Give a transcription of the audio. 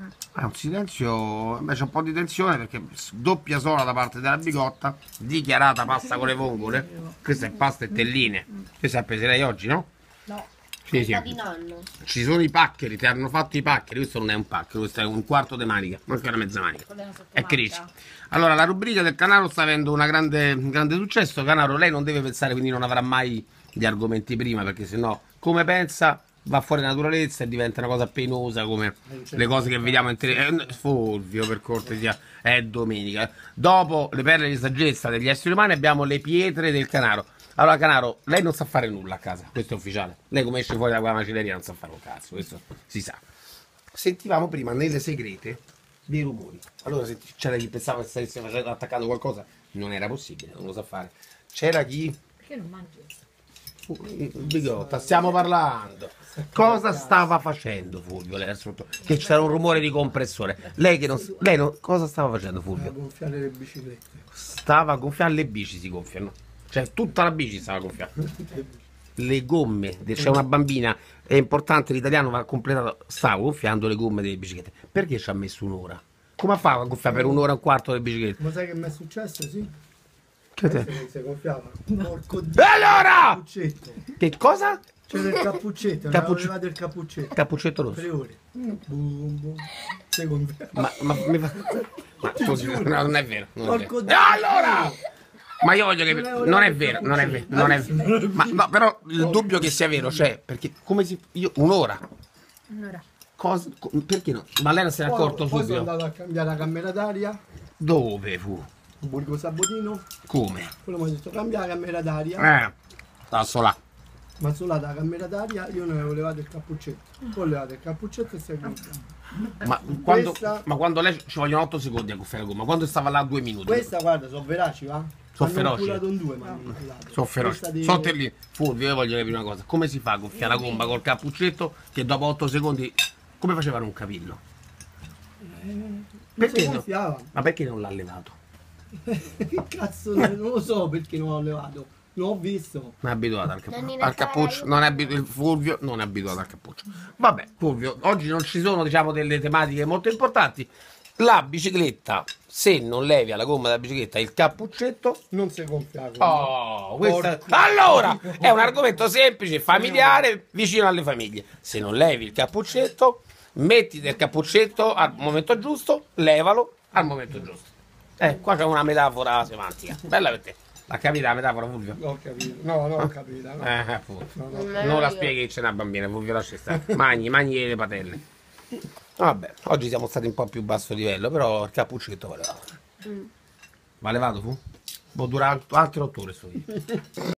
È un silenzio, beh, c'è un po' di tensione perché doppia sola da parte della bigotta, dichiarata pasta con le vongole. Questa è pasta e telline. Questa è presa lei oggi, no? No. Sì, sì. Di nonno. Ci sono i paccheri, ti hanno fatto i paccheri. Questo non è un pacchero, questo è un quarto di manica, anche una mezza manica. È crisi. Allora, la rubrica del Canaro sta avendo un grande successo. Canaro, lei non deve pensare, quindi non avrà mai gli argomenti prima, perché sennò, come pensa, va fuori naturalezza e diventa una cosa penosa come le cose che vediamo in televisione. Fulvio, per cortesia, è domenica. Dopo le perle di saggezza degli esseri umani abbiamo le pietre del Canaro. Allora, Canaro, lei non sa fare nulla a casa, questo è ufficiale. Lei come esce fuori da quella macelleria non sa fare un cazzo, questo si sa. Sentivamo prima nelle segrete dei rumori. Allora, se c'era chi pensava che stesse attaccando qualcosa, non era possibile, non lo sa fare. C'era chi... Perché non mangi? Bigotta, stiamo parlando. Cosa stava facendo Fulvio? Che c'era un rumore di compressore. Lei non... Cosa stava facendo Fulvio? Stava a gonfiare le biciclette. Stava a gonfiare, le bici si gonfiano. Cioè tutta la bici stava gonfiando. Le gomme, c'è una bambina, è importante, l'italiano va completato, stava gonfiando le gomme delle biciclette. Perché ci ha messo un'ora? Come fa a gonfiare per un'ora e un quarto le biciclette? Ma sai che mi è successo, sì? Che te? Si gonfiava. Porco E allora? cappuccetto. Che cosa? C'era il cappuccetto, avevo levato il cappuccetto. Cappuccetto rosso. 3 ore. Boom, boom. Si gonfiava. Ma scusi, no, non è vero. Non è vero. Porco E allora? Ma io voglio che... Non è vero, non è vero, non è vero. Ma no, però il dubbio che sia vero c'è, perché come si... Io... Un'ora. Un'ora. Cosa... Perché no? Ma lei non se n'è accorto Poi sono subito? andato a cambiare la camera d'aria. Dove fu? Borgo Sabotino. Come? Quello mi ha detto cambia la camera d'aria. Sta sola. Ma solo la camera d'aria io non avevo levato il cappuccetto. Poi ho levato il cappuccetto e si è gonfiato. Ma quando lei ci vogliono 8 secondi a gonfiare la gomma, quando stava là 2 minuti? Questa guarda, sono veraci, va? Sono feroci. In due, ma Sono feroci. Di... Sotto lì. Fulvio, io voglio capire una cosa. Come si fa a gonfiare la gomma col cappuccetto che dopo 8 secondi... Come facevano un capillo? Perché no? Ma perché non l'ha levato? Che cazzo, non lo so perché non l'ho levato. Non ho visto. Non è abituato al cappuccio. Non è abituato, Fulvio non è abituato al cappuccio. Vabbè, Fulvio, oggi non ci sono, diciamo, delle tematiche molto importanti. La bicicletta, se non levi alla gomma della bicicletta il cappuccetto, non si gonfia. oh, questa... Allora, è un argomento semplice, familiare, vicino alle famiglie. Se non levi il cappuccetto, metti del cappuccetto al momento giusto, levalo al momento giusto. Qua c'è una metafora semantica. Bella per te. L'ha capita la metafora, Fulvio? Non ho capito. No, non ho capito. No. Non la spieghi che c'è una bambina, Fulvio, lascia stare. Magni le patelle. Vabbè, oggi siamo stati un po' più basso livello, però il cappuccetto va levato. Va levato, fu? Può durare altre 8 ore sto video.